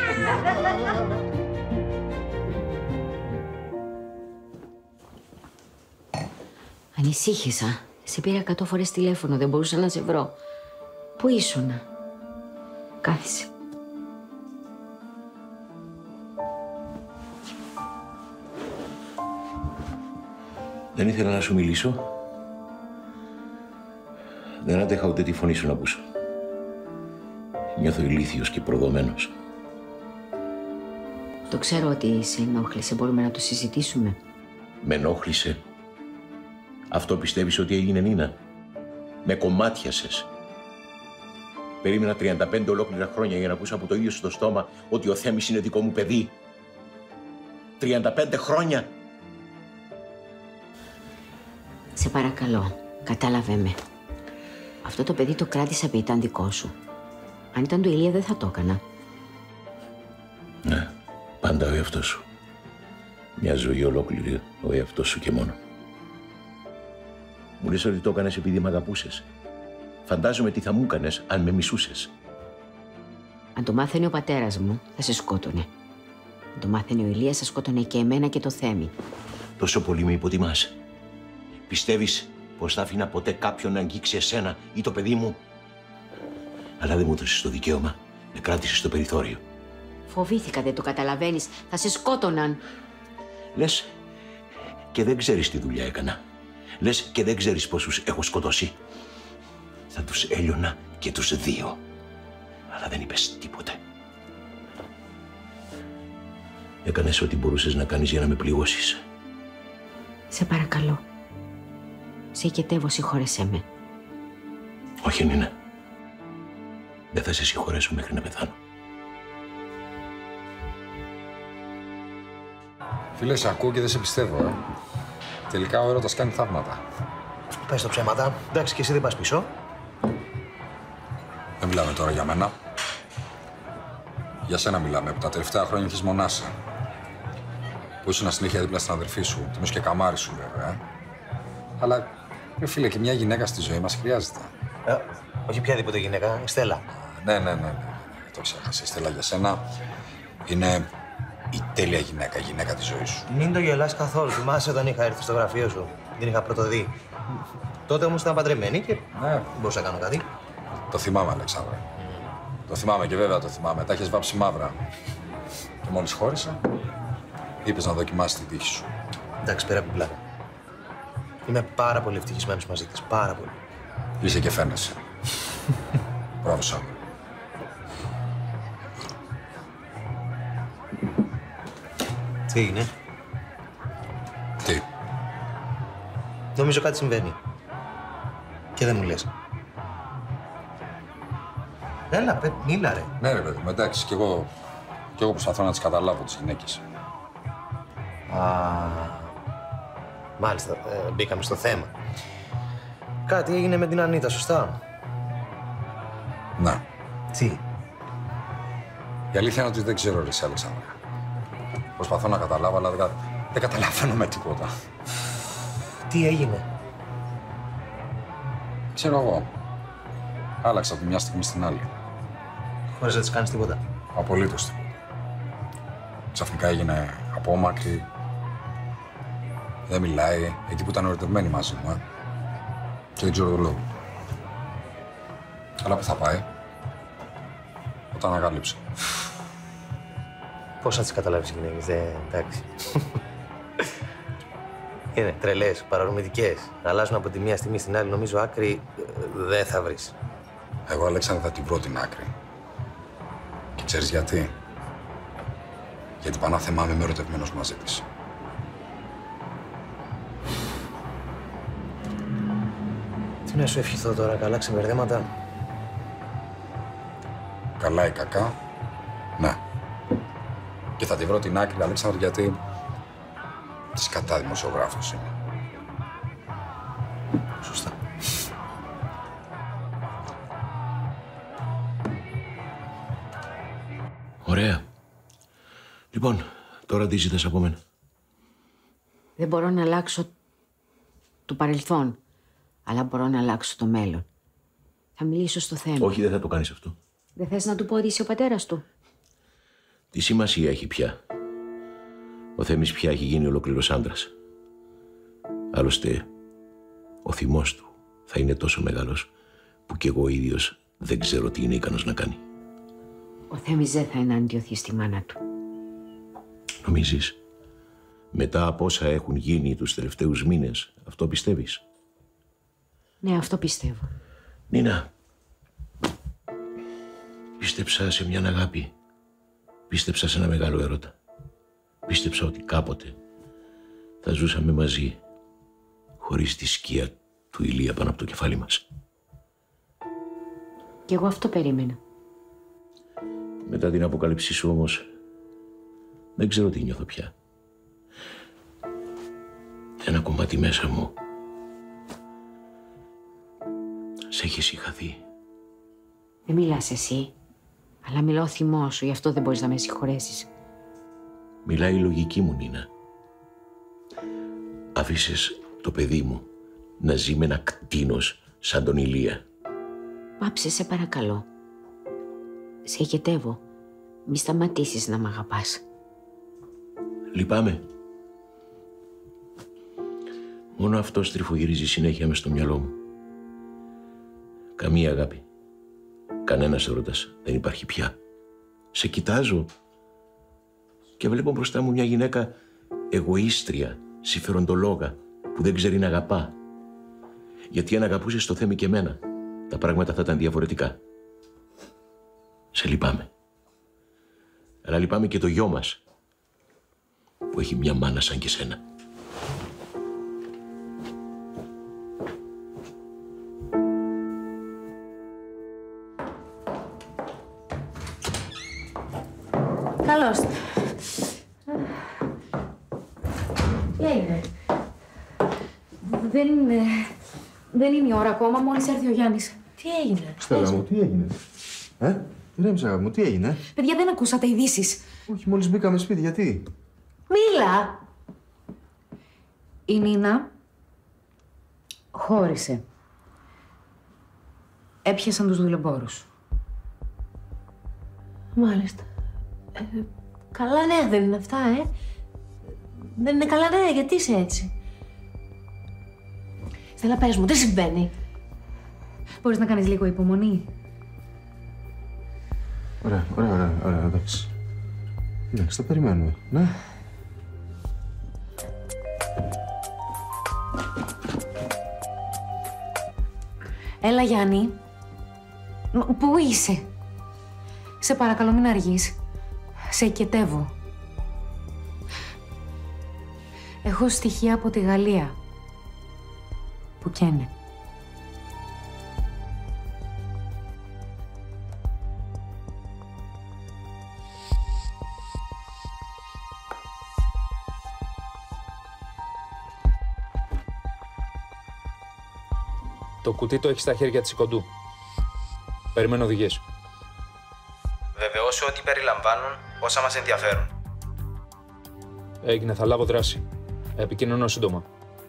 Speaker 4: Ανησύχησα. Σε πήρα εκατό φορές τηλέφωνο, δεν μπορούσα να σε βρω. Πού ήσουνα? Κάθισε.
Speaker 20: Δεν ήθελα να σου μιλήσω. Δεν άντεχα ούτε τη φωνή σου να ακούσω. Νιώθω ηλίθιος και προδομένος.
Speaker 4: Το ξέρω ότι σε ενόχλησε. Μπορούμε να το συζητήσουμε.
Speaker 20: Με ενόχλησε. Αυτό πιστεύεις ότι έγινε, Νίνα? Με κομμάτιασες. Περίμενα τριάντα πέντε ολόκληρα χρόνια για να ακούσω από το ίδιο σου το στόμα ότι ο Θέμης είναι δικό μου παιδί. τριάντα πέντε χρόνια.
Speaker 4: Σε παρακαλώ, κατάλαβε με. Αυτό το παιδί το κράτησα επειδή ήταν δικό σου. Αν ήταν του Ηλία δεν θα το έκανα.
Speaker 20: Ναι, πάντα ο εαυτός σου. Μια ζωή ολόκληρη ο εαυτός σου και μόνο. Μου λες ότι το έκανες επειδή με αγαπούσες. Φαντάζομαι τι θα μου έκανες αν με μισούσες.
Speaker 4: Αν το μάθαινε ο πατέρας μου, θα σε σκότωνε. Αν το μάθαινε ο Ηλίας, θα σκότωνε και εμένα και το Θέμη.
Speaker 20: Τόσο πολύ με υποτιμάς. Πιστεύεις πως θα άφηνα ποτέ κάποιον να αγγίξει εσένα ή το παιδί μου? Αλλά δεν μου έδωσες το δικαίωμα. Με κράτησες στο περιθώριο.
Speaker 4: Φοβήθηκα, δεν το καταλαβαίνεις. Θα σε σκότωναν.
Speaker 20: Λες και δεν ξέρεις τι δουλειά έκανα. Λες και δεν ξέρεις πόσους έχω σκοτώσει. Θα τους έλειωνα και τους δύο. Αλλά δεν είπες τίποτε. Έκανες ό,τι μπορούσες να κάνεις για να με πληγώσεις.
Speaker 4: Σε παρακαλώ. Σε οικετεύω, συγχώρεσέ με.
Speaker 20: Όχι, Νίνα. Δεν θα σε συγχωρέσω μέχρι να πεθάνω.
Speaker 18: Φίλε, σε ακούω και δεν σε πιστεύω, ε. Τελικά ο έρωτας κάνει θαύματα.
Speaker 15: Πες το ψέματα. Εντάξει, και εσύ δεν πας πίσω.
Speaker 18: Δεν μιλάμε τώρα για μένα. Για σένα μιλάμε, που τα τελευταία χρόνια είχες μονάσα. Που ήσουν συνέχεια δίπλα στην αδερφή σου, τιμός και καμάρι σου βέβαια. Ε. Αλλά, ρε φίλε, και μια γυναίκα στη ζωή μας χρειάζεται.
Speaker 15: Ε, όχι οποιαδήποτε γυναίκα, η Στέλλα.
Speaker 18: Ναι, ναι, ναι, ναι, ναι, το ξέχασα. Η Στέλλα για σένα είναι η τέλεια γυναίκα, η γυναίκα της ζωής σου.
Speaker 15: Μην το γελάς καθόλου. Θυμάσαι όταν είχα έρθει στο γραφείο σου. Την είχα πρωτοδεί. Τότε όμως ήταν παντρεμένη και
Speaker 18: ναι.
Speaker 15: δεν μπορούσα να κάνω κάτι.
Speaker 18: Το θυμάμαι, Αλεξάνδρα. Το θυμάμαι και βέβαια το θυμάμαι. Τα έχεις βάψει μαύρα. Και μόλις χώρισα, είπες να δοκιμάσεις την τύχη σου.
Speaker 15: Εντάξει, πέρα από την πλάκα. Είμαι πάρα πολύ ευτυχισμένος μαζί της. Πάρα πολύ.
Speaker 18: Είσαι και φαίνεσαι. Μπράβο, Σάββα.
Speaker 15: Τι είναι?
Speaker 18: Τι?
Speaker 15: Νομίζω κάτι συμβαίνει. Και δεν μου λες. Έλα, παι, μίλα ρε.
Speaker 18: Ναι ρε παιδί μου, εντάξει, κι εγώ, κι εγώ προσπαθώ να τις καταλάβω τις γυναίκες.
Speaker 15: Α, μάλιστα, ε, μπήκαμε στο θέμα. Κάτι έγινε με την Ανίτα, σωστά?
Speaker 18: Ναι.
Speaker 15: Τι?
Speaker 18: Η αλήθεια είναι ότι δεν ξέρω ρε εσύ, Αλεξάνδρα. Προσπαθώ να καταλάβω, αλλά δεν, δεν καταλαβαίνω με τίποτα.
Speaker 15: Τι έγινε?
Speaker 18: Ξέρω εγώ. Άλλαξα από τη μια στιγμή στην άλλη.
Speaker 15: Χωρίς να της κάνεις τίποτα?
Speaker 18: Απολύτως τίποτα. Ξαφνικά έγινε απόμακρη. Δεν μιλάει. Εκεί που ήταν ερωτευμένη μαζί μου, ε. Και δεν ξέρω τον λόγο. Αλλά πού θα πάει? Όταν ανακάλυψε.
Speaker 15: Πώς θα τις καταλάβεις οι γυναίκες, δε, εντάξει. Είναι τρελές, παρορμητικές. Να αλλάζουν από τη μία στιγμή στην άλλη, νομίζω άκρη ε, δεν θα βρεις.
Speaker 18: Εγώ, Αλέξανδρα, θα την βρω την άκρη. Και ξέρεις γιατί? Γιατί πάνω να θεμάμαι είμαι ερωτευμένος μαζί της.
Speaker 15: Τι να σου ευχηθώ τώρα, καλά ξεμπερδέματα?
Speaker 18: Καλά ή κακά, ναι. Και θα τη βρω την άκρη, Αλέξανδρα, γιατί της κατά δημοσιογράφος είμαι.
Speaker 15: Σωστά.
Speaker 20: Ωραία. Λοιπόν, τώρα τι ζητάς από μένα?
Speaker 4: Δεν μπορώ να αλλάξω το παρελθόν, αλλά μπορώ να αλλάξω το μέλλον. Θα μιλήσω στο θέμα.
Speaker 20: Όχι, δεν θα το κάνεις αυτό.
Speaker 4: Δεν θες να του πω ότι είσαι ο πατέρας του?
Speaker 20: Τι σημασία έχει πια? Ο Θέμης πια έχει γίνει ολόκληρος άντρας. Άλλωστε, ο θυμός του θα είναι τόσο μεγάλος που κι εγώ ίδιος δεν ξέρω τι είναι ικανός να κάνει.
Speaker 4: Ο Θέμης δεν θα εναντιωθεί στη μάνα του.
Speaker 20: Νομίζεις? Μετά από όσα έχουν γίνει τους τελευταίους μήνες, αυτό πιστεύεις?
Speaker 4: Ναι, αυτό πιστεύω.
Speaker 20: Νίνα, πίστεψα σε μια αγάπη. Πίστεψα σε ένα μεγάλο έρωτα. Πίστεψα ότι κάποτε θα ζούσαμε μαζί, χωρίς τη σκία του Ηλία πάνω από το κεφάλι μας.
Speaker 4: Κι εγώ αυτό περίμενα.
Speaker 20: Μετά την αποκάλυψή σου όμως, δεν ξέρω τι νιώθω πια. Ένα κομμάτι μέσα μου σε έχει συγχαθεί.
Speaker 4: Δεν μιλάς εσύ, αλλά μιλάω θυμό σου, γι' αυτό δεν μπορείς να με συγχωρέσεις.
Speaker 20: Μιλάει η λογική μου, Νίνα. Αφήσες το παιδί μου να ζει με ένα κτήνος σαν τον Ηλία.
Speaker 4: Πάψε, σε παρακαλώ. Σε εγκετεύω. Μη σταματήσεις να μ' αγαπάς.
Speaker 20: Λυπάμαι. Μόνο αυτό στριφογυρίζει συνέχεια μες στο μυαλό μου. Καμία αγάπη. Κανένας έρωτας δεν υπάρχει πια. Σε κοιτάζω και βλέπω μπροστά μου μια γυναίκα εγωίστρια, συμφεροντολόγα, που δεν ξέρει να αγαπά. Γιατί αν αγαπούσες το Θέμη και εμένα, τα πράγματα θα ήταν διαφορετικά. Σε λυπάμαι. Αλλά λυπάμαι και το γιο μας, που έχει μια μάνα σαν και σένα.
Speaker 14: Καλώς. Τι έγινε?
Speaker 2: Δεν είναι... Δεν είναι η ώρα ακόμα, μόλις έρθει ο Γιάννης.
Speaker 14: Τι έγινε?
Speaker 21: Στέλλα μου, τι έγινε? Ε, ηρέμησε αγάπη μου, τι έγινε?
Speaker 2: Παιδιά, δεν ακούσατε ειδήσεις.
Speaker 21: Όχι, μόλις μπήκαμε σπίτι, γιατί?
Speaker 2: Μίλα! Η Νίνα χώρισε. Έπιασαν τους δουλεμπόρους.
Speaker 14: Μάλιστα. Ε, καλά νέα δεν είναι αυτά, ε. Δεν είναι καλά νέα, γιατί είσαι έτσι? Στέλλα, πες μου, τι συμβαίνει?
Speaker 2: Μπορείς να κάνεις λίγο υπομονή?
Speaker 21: Ωραία, ωραία, ωραία, ωραία, εντάξει. Εντάξει, το περιμένουμε, ναι.
Speaker 2: Έλα, Γιάννη. Πού είσαι? Σε παρακαλώ, μην αργείς. Σε οικετεύω. Έχω στοιχεία από τη Γαλλία. Που καίνε.
Speaker 12: Το κουτί το έχει στα χέρια της Κοντού. Περιμένω οδηγίες.
Speaker 15: Βεβαιώσου ότι περιλαμβάνουν όσα μας ενδιαφέρουν.
Speaker 12: Έγινε, θα λάβω δράση. Επικοινωνώ σύντομα.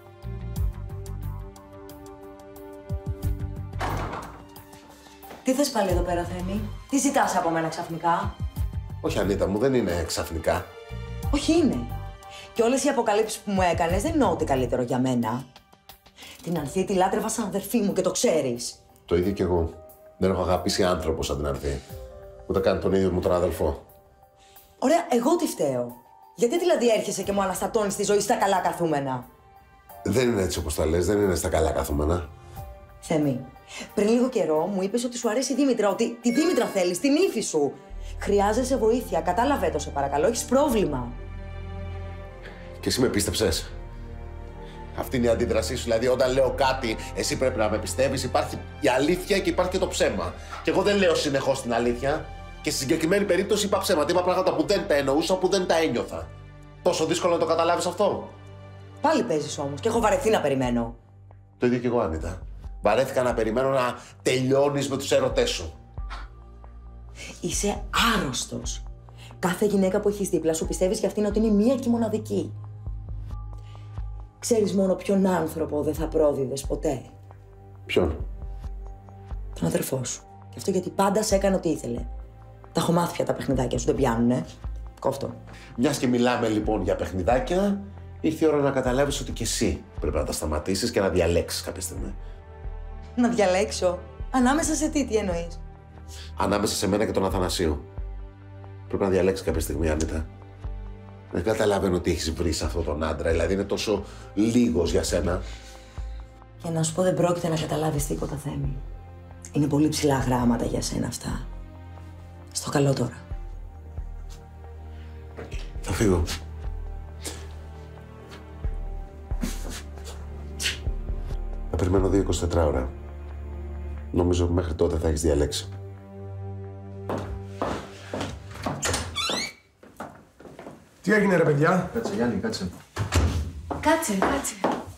Speaker 9: Τι θες πάλι εδώ πέρα, Θέμη? Τι ζητάς από μένα ξαφνικά?
Speaker 6: Όχι, Ανίτα μου, δεν είναι ξαφνικά.
Speaker 9: Όχι, είναι. Και όλες οι αποκαλύψεις που μου έκανες δεν εννοώ ότι καλύτερο για μένα. Την Ανθή τη λάτρευα σαν αδερφή μου και το ξέρεις.
Speaker 6: Το ίδιο κι εγώ. Δεν έχω αγαπήσει άνθρωπο σαν την Ανθή. Ούτε καν τον ίδιο μου τον αδελφό.
Speaker 9: Ωραία, εγώ τι φταίω? Γιατί δηλαδή έρχεσαι και μου αναστατώνεις τη ζωή στα καλά καθούμενα?
Speaker 6: Δεν είναι έτσι όπως τα λες, δεν είναι στα καλά καθούμενα.
Speaker 9: Θέμη, πριν λίγο καιρό μου είπες ότι σου αρέσει η Δήμητρα, ότι τη Δήμητρα θέλεις, την ύφη σου. Χρειάζεσαι βοήθεια, κατάλαβε το σε παρακαλώ, έχεις πρόβλημα.
Speaker 6: Και εσύ με πίστεψες. Αυτή είναι η αντίδρασή σου. Δηλαδή, όταν λέω κάτι, εσύ πρέπει να με πιστεύεις. Υπάρχει η αλήθεια και υπάρχει και το ψέμα. Και εγώ δεν λέω συνεχώς την αλήθεια. Και στη συγκεκριμένη περίπτωση είπα ψέματα. Είπα πράγματα που δεν τα εννοούσα, που δεν τα ένιωθα. Τόσο δύσκολο να το καταλάβεις αυτό?
Speaker 9: Πάλι παίζεις όμως και έχω βαρεθεί να περιμένω.
Speaker 6: Το ίδιο κι εγώ, Άνιτα. Βαρέθηκα να περιμένω να τελειώνεις με τους έρωτές σου.
Speaker 9: Είσαι άρρωστος. Κάθε γυναίκα που έχεις δίπλα σου πιστεύεις για αυτήν ότι είναι μία και μοναδική. Ξέρεις μόνο ποιον άνθρωπο δεν θα πρόδιδες ποτέ?
Speaker 6: Ποιον?
Speaker 9: Τον αδερφό σου. Και αυτό γιατί πάντα σε έκανε ό,τι ήθελε. Τα έχω μάθει πια τα παιχνιδάκια σου, δεν πιάνουνε. Κόφτω.
Speaker 6: Μιας και μιλάμε λοιπόν για παιχνιδάκια, ήρθε η ώρα να καταλάβεις ότι και εσύ πρέπει να τα σταματήσεις και να διαλέξεις κάποια στιγμή.
Speaker 9: Να διαλέξω? Ανάμεσα σε τι, τι εννοείς?
Speaker 6: Ανάμεσα σε μένα και τον Αθανασίου. Πρέπει να διαλέξεις κάποια στιγμή, Άνιτα. Δεν καταλαβαίνω τι έχεις βρει σε αυτόν τον άντρα, δηλαδή είναι τόσο λίγος για σένα.
Speaker 9: Για να σου πω, δεν πρόκειται να καταλάβεις τίποτα, Θέμη. Είναι πολύ ψηλά γράμματα για σένα αυτά. Στο καλό τώρα.
Speaker 6: Θα φύγω. Θα περιμένω δύο εικοσιτετρά ώρα. Νομίζω μέχρι τότε θα έχεις διαλέξει.
Speaker 1: Τι έγινε ρε παιδιά?
Speaker 21: Κάτσε Γιάννη, κάτσε.
Speaker 2: Κάτσε, κάτσε.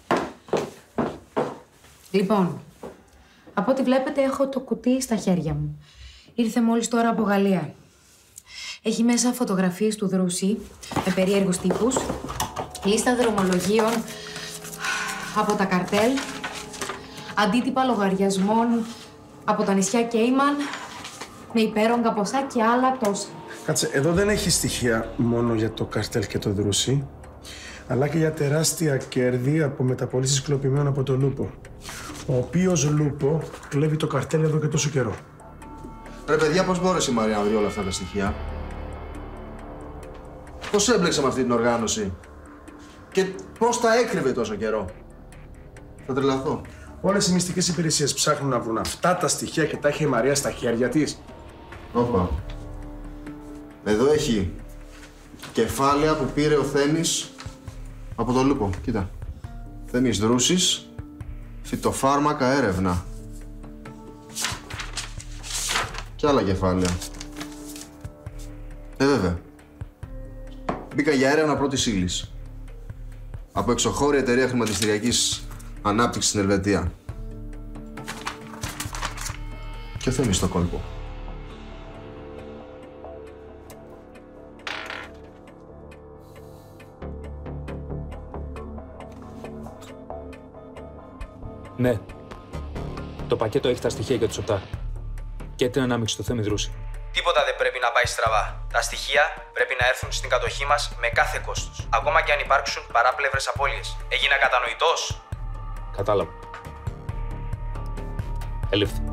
Speaker 2: Λοιπόν, από ό,τι βλέπετε έχω το κουτί στα χέρια μου. Ήρθε μόλις τώρα από Γαλλία. Έχει μέσα φωτογραφίες του Δρούση με περίεργους τύπους, λίστα δρομολογίων από τα καρτέλ, αντίτυπα λογαριασμών από τα νησιά Κέιμαν, με υπέρογκα ποσά και άλλα τόσα.
Speaker 1: Κάτσε, εδώ δεν έχει στοιχεία μόνο για το καρτέλ και το Δρούση, αλλά και για τεράστια κέρδη από μεταπωλήσεις κλοπημένων από το Λούπο, ο οποίος Λούπο κλέβει το καρτέλ εδώ και τόσο καιρό.
Speaker 21: Ρε παιδιά, πώς μπόρεσε η Μαρία να βρει όλα αυτά τα στοιχεία? Πώς έμπλεξε με αυτή την οργάνωση? Και πώς τα έκρυβε τόσο καιρό? Θα τρελαθώ.
Speaker 1: Όλες οι μυστικές υπηρεσίες ψάχνουν να βρουν αυτά τα στοιχεία και τα έχει η Μαρία στα χέρια της.
Speaker 21: Όπα. Εδώ έχει κεφάλαια που πήρε ο Θέμης από το Λούπο. Κοίτα. Θέμης Δρούσης, φυτοφάρμακα έρευνα. Και άλλα κεφάλαια. Ε, βέβαια. Μπήκα για έρευνα πρώτης ύλης. Από εξωχώρια εταιρεία χρηματιστηριακής ανάπτυξης στην Ελβετία. Και ο Θέμης στο κόλπο.
Speaker 12: Ναι. Το πακέτο έχει τα στοιχεία για τους επτά. Και την ανάμειξη του Θέμη Δρούση.
Speaker 15: Τίποτα δεν πρέπει να πάει στραβά. Τα στοιχεία πρέπει να έρθουν στην κατοχή μας με κάθε κόστος. Ακόμα και αν υπάρξουν παράπλευρες απώλειες. Έγινα κατανοητός?
Speaker 12: Κατάλαβα. Ελήφθη.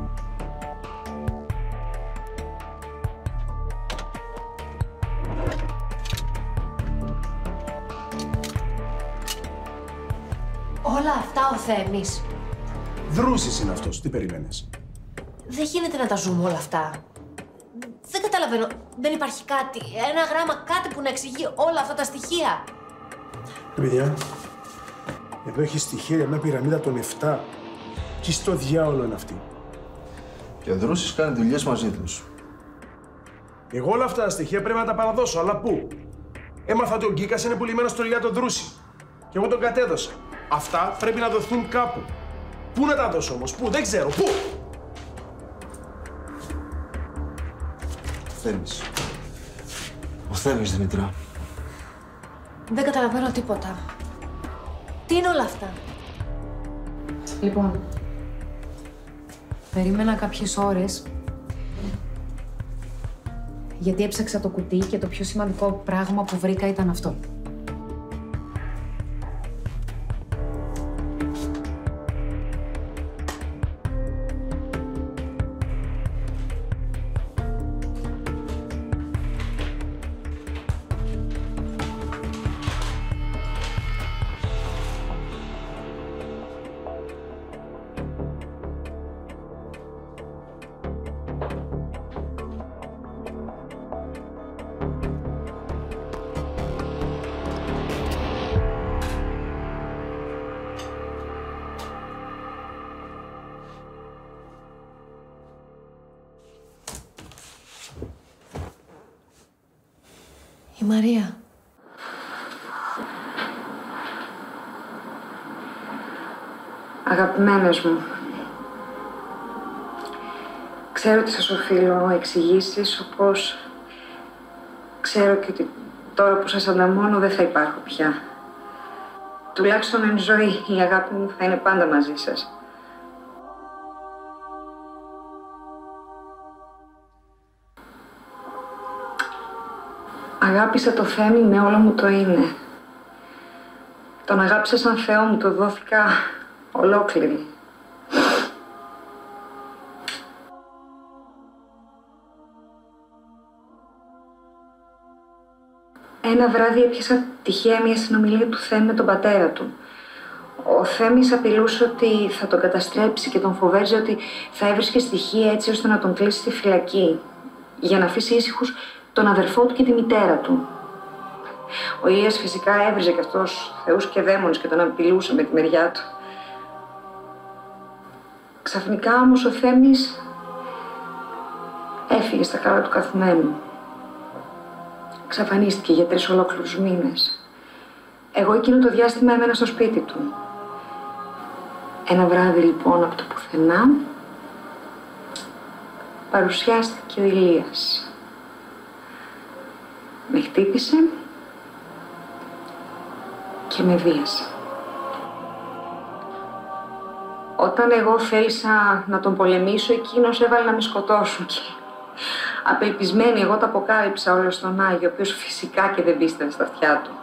Speaker 14: Όλα αυτά ο Θέμης.
Speaker 1: Δρούσης είναι αυτός. Τι περιμένεις?
Speaker 14: Δεν γίνεται να τα ζούμε όλα αυτά. Δεν καταλαβαίνω. Δεν υπάρχει κάτι, ένα γράμμα, κάτι που να εξηγεί όλα αυτά τα στοιχεία.
Speaker 1: Παιδιά, Εδώ έχει στοιχεία για μια πυραμίδα των εφτά. Και στο διάολο είναι αυτή.
Speaker 21: Και ο Δρούσης κάνει δουλειές μαζί τους.
Speaker 1: Εγώ όλα αυτά τα στοιχεία πρέπει να τα παραδώσω, αλλά πού? Έμαθα ότι ο Γκίκας είναι πουλημένο στον Ηλιά τον Δρούση. Και εγώ τον κατέδωσα. Αυτά πρέπει να δοθούν κάπου. Πού να τα δώσω όμως, πού, δεν ξέρω, πού?
Speaker 21: Ο Θέμης. Ο Θέμης, Δημητρά.
Speaker 14: Δεν καταλαβαίνω τίποτα. Τι είναι όλα αυτά?
Speaker 2: Λοιπόν, περίμενα κάποιες ώρες γιατί έψαξα το κουτί και το πιο σημαντικό πράγμα που βρήκα ήταν αυτό.
Speaker 14: Η Μαρία.
Speaker 10: Αγαπημένες μου, ξέρω ότι σας οφείλω εξηγήσεις, όπως ξέρω και ότι τώρα που σας ανταμώνω δεν θα υπάρχω πια. Τουλάχιστον εν ζωή η αγάπη μου θα είναι πάντα μαζί σας. Αγάπησα το Θέμη με όλο μου το είναι. Τον αγάπησα σαν Θεό μου, το δόθηκα ολόκληρη. Ένα βράδυ έπιασα τυχαία μια συνομιλία του Θέμη με τον πατέρα του. Ο Θέμης απειλούσε ότι θα τον καταστρέψει και τον φοβέριζε ότι θα έβρισκε στοιχεία έτσι ώστε να τον κλείσει στη φυλακή, για να αφήσει ήσυχους τον αδερφό του και τη μητέρα του. Ο Ηλίας φυσικά έβριζε κι αυτός θεούς και δαίμονες και τον απειλούσε με τη μεριά του. Ξαφνικά όμως ο Θέμης έφυγε στα καλά του καθημένου. Εξαφανίστηκε για τρεις ολόκληρους μήνες. Εγώ εκείνο το διάστημα έμενα στο σπίτι του. Ένα βράδυ λοιπόν από το πουθενά παρουσιάστηκε ο Ηλίας. Με χτύπησε και με βίασε. Όταν εγώ θέλησα να τον πολεμήσω, εκείνος έβαλε να με σκοτώσουν και απελπισμένη εγώ τα αποκάλυψα όλα στον Άγιο, ο οποίος φυσικά και δεν πίστευε στα αυτιά του.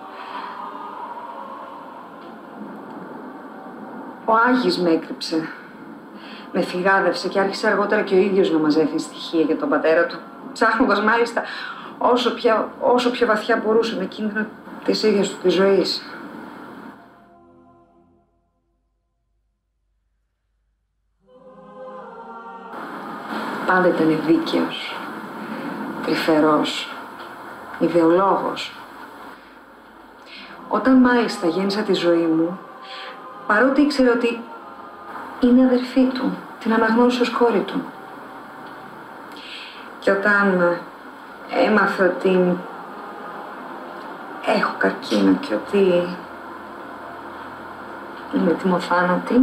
Speaker 10: Ο Άγης με έκρυψε, με φυγάδευσε και άρχισε αργότερα και ο ίδιος να μαζεύει στοιχεία για τον πατέρα του, ψάχνοντας μάλιστα όσο, πια, όσο πιο βαθιά μπορούσε, με κίνδυνο της ίδιας του της ζωής. Πάντα ήταν δίκαιος, τρυφερός, ιδεολόγος. Όταν μάλιστα γέννησα τη ζωή μου, παρότι ήξερε ότι είναι αδερφή του, την αναγνώρισε ως κόρη του. Και όταν έμαθε ότι έχω καρκίνο και ότι είμαι τιμοθάνατη,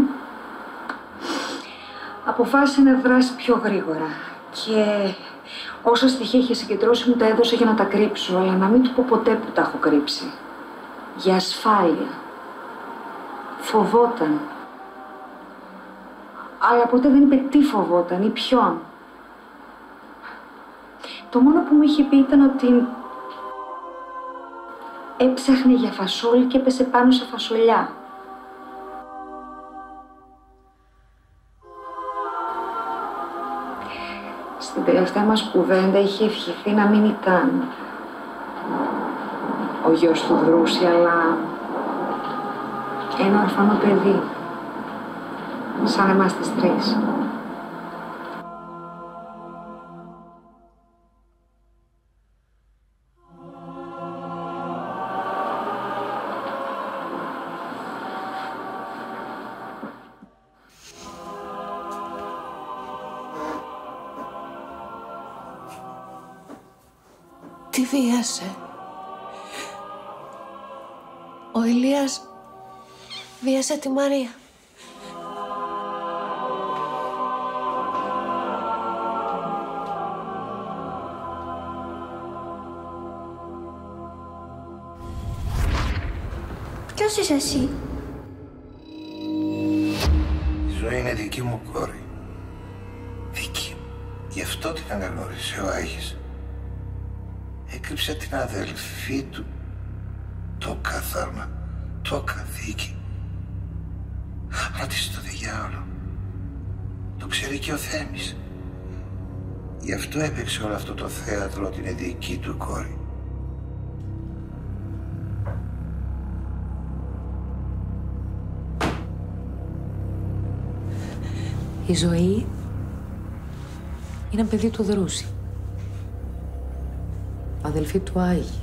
Speaker 10: αποφάσισε να δράσει πιο γρήγορα και όσα στοιχεία είχε συγκεντρώσει μου τα έδωσε για να τα κρύψω, αλλά να μην του πω ποτέ που τα έχω κρύψει. Για ασφάλεια. Φοβόταν. Αλλά ποτέ δεν είπε τι φοβόταν ή ποιον. Το μόνο που μου είχε πει ήταν ότι έψαχνε για φασόλι και έπεσε πάνω σε φασολιά. Στην τελευταία μας κουβέντα είχε ευχηθεί να μην ήταν ο γιος του Δρούση, αλλά ένα ορφανό παιδί, σαν εμάς τις τρεις.
Speaker 19: Τη βίασε. Ο Ηλίας βίασε τη Μαρία.
Speaker 16: Ποιος είσαι εσύ?
Speaker 5: Η Ζωή είναι δική μου κόρη. Δική. Γι' αυτό την αναγνώρισε ο Άγης. Έκρυψε την αδελφή του. Το καθάρμα, το καθήκη. Ρώτησε το διάολο. Το ξέρει και ο Θέμης. Γι' αυτό έπαιξε όλο αυτό το θέατρο ότι είναι δική του κόρη.
Speaker 2: Η Ζωή είναι παιδί του Δρούση. Αδελφή του Άγη.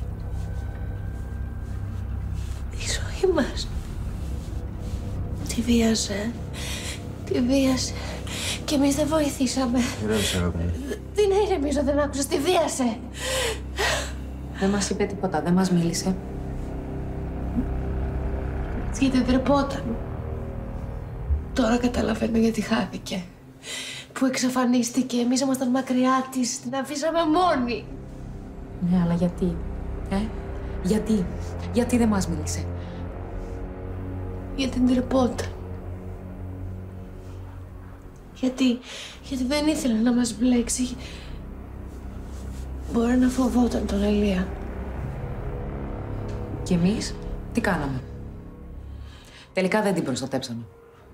Speaker 19: Η Ζωή μας. Τη βίασε. Τη βίασε. Και εμείς δεν βοηθήσαμε.
Speaker 21: Ηρέμησε, αγάπη μου.
Speaker 19: Τι να ηρεμήσω, δεν άκουσες, τη βίασε.
Speaker 2: Δεν μας είπε τίποτα, δεν μας μίλησε.
Speaker 19: Γιατί ντρεπόταν. Τώρα καταλαβαίνω γιατί χάθηκε. Που εξαφανίστηκε, εμείς ήμασταν μακριά της, την αφήσαμε μόνη.
Speaker 2: Ναι, αλλά γιατί, ε, γιατί, γιατί δεν μας μίλησε.
Speaker 19: Γιατί ντρεπόταν. Γιατί, γιατί δεν ήθελε να μας μπλέξει. Μπορεί να φοβόταν τον Ηλία.
Speaker 2: Και εμείς τι κάναμε. Τελικά δεν την προστατέψαμε.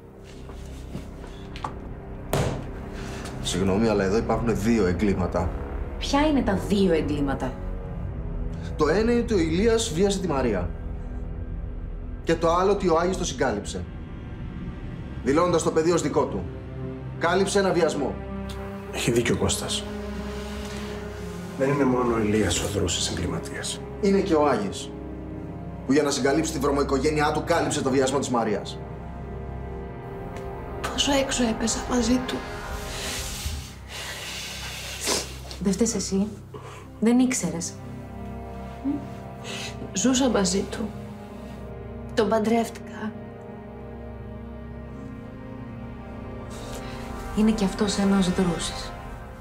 Speaker 21: Συγγνώμη, αλλά εδώ υπάρχουν δύο εγκλήματα.
Speaker 2: Ποια είναι τα δύο εγκλήματα?
Speaker 21: Το ένα είναι ότι ο Ηλίας βίασε τη Μαρία. Και το άλλο ότι ο Άγης το συγκάλυψε. Δηλώνοντας το παιδί ως δικό του. Κάλυψε ένα βιασμό.
Speaker 1: Έχει δίκιο ο Κώστας. Δεν είναι μόνο ο Ηλίας ο Δρούσης εγκληματίας.
Speaker 21: Είναι και ο Άγης. Που για να συγκαλύψει τη βρωμοοικογένειά του κάλυψε το βιασμό της Μαρίας.
Speaker 19: Πόσο έξω έπεσα μαζί του.
Speaker 2: Δεν φταίς εσύ. Δεν ήξερες.
Speaker 19: Ζούσα μαζί του. Τον παντρεύτηκα.
Speaker 2: Είναι κι αυτός ένας Δρούσης.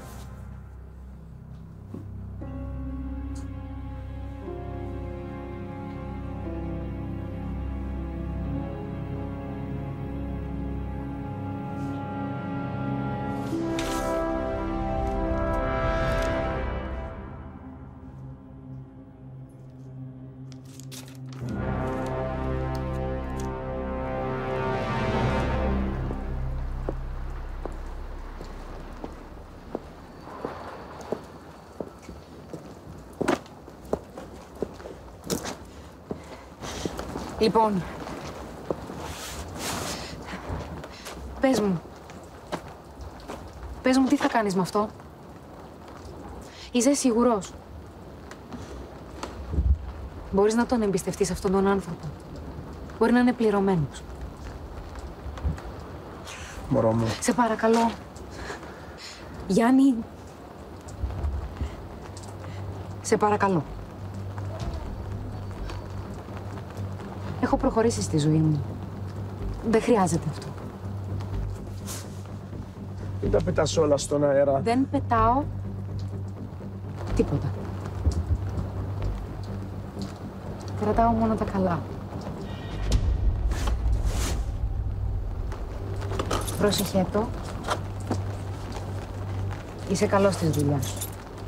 Speaker 2: Λοιπόν, πες μου. Πες μου τι θα κάνεις με αυτό. Είσαι σίγουρος? Μπορείς να τον εμπιστευτείς αυτόν τον άνθρωπο. Μπορεί να είναι πληρωμένος.
Speaker 1: Μωρό μου.
Speaker 2: Σε παρακαλώ. Γιάννη. Σε παρακαλώ. Έχω προχωρήσει στη ζωή μου. Δεν χρειάζεται αυτό.
Speaker 1: Μην τα πετάς όλα στον αέρα.
Speaker 2: Δεν πετάω τίποτα. Κρατάω μόνο τα καλά. Πρόσεχε το. Είσαι καλός στη δουλειά σου.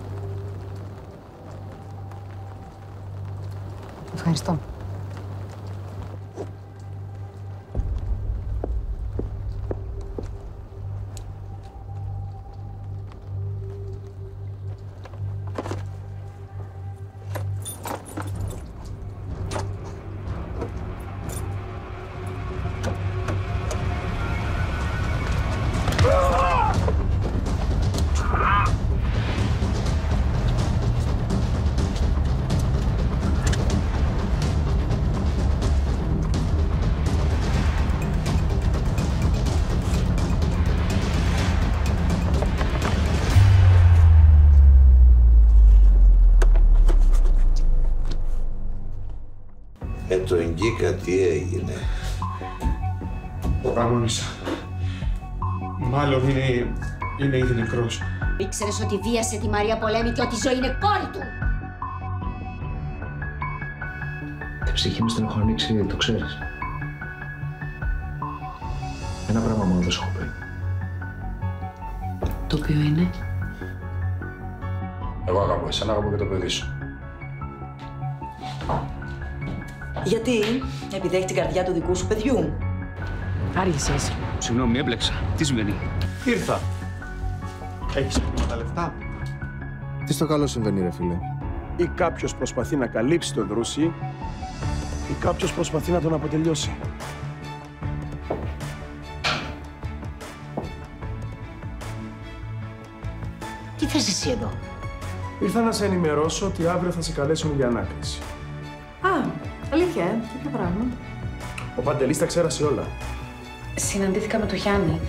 Speaker 2: Ευχαριστώ.
Speaker 5: τον Γκίκα τι έγινε.
Speaker 1: Αγώνισα. Μάλλον είναι, είναι ήδη νεκρός.
Speaker 4: Ήξερες ότι βίασε τη Μαρία Πολέμη και ότι η ζωή είναι κόρη του.
Speaker 8: Την ψυχή μου την έχω ανοίξει, το ξέρεις. Ένα πράγμα μόνο δεν σου έχω πει.
Speaker 3: Το οποίο είναι?
Speaker 18: Εγώ αγαπώ εσένα, αγαπώ και το παιδί σου.
Speaker 9: Γιατί, επειδή έχει την καρδιά του δικού σου παιδιού.
Speaker 3: Άργησες.
Speaker 7: Συγγνώμη, έμπλεξα. Τι συμβαίνει?
Speaker 1: Ήρθα. Έχεις ακόμα τα λεφτά?
Speaker 21: Τι στο καλό συμβαίνει, ρε φίλε?
Speaker 1: Ή κάποιος προσπαθεί να καλύψει τον Δρούση, ή κάποιος προσπαθεί να τον αποτελειώσει.
Speaker 14: Τι θες εσύ εδώ?
Speaker 1: Ήρθα να σε ενημερώσω ότι αύριο θα σε καλέσουν για ανάκριση.
Speaker 2: Α, αλήθεια, ε. Ποιο πράγμα?
Speaker 1: Ο Παντελής τα ξέρασε όλα.
Speaker 2: Συναντήθηκα με τον Γιάννη.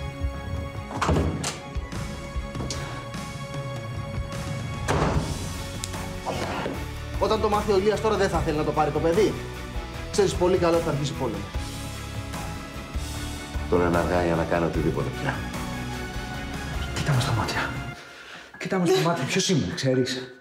Speaker 21: Όταν το μάθει ο Ηλίας τώρα δεν θα θέλει να το πάρει το παιδί. Ξέρεις πολύ καλά ότι θα αρχίσει πόλεμο.
Speaker 6: Τώρα είναι αργά για να κάνω οτιδήποτε πια.
Speaker 7: Κοίτα μου στα μάτια. Κοίτα μου στα μάτια. Ποιος ήμουν, ξέρεις?